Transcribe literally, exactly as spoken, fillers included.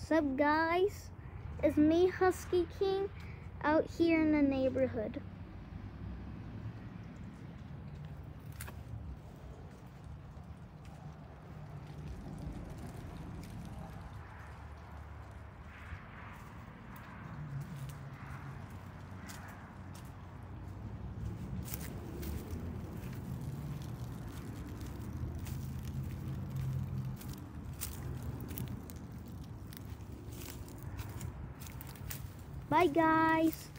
Sup guys, it's me Husky King out here in the neighborhood. Bye guys.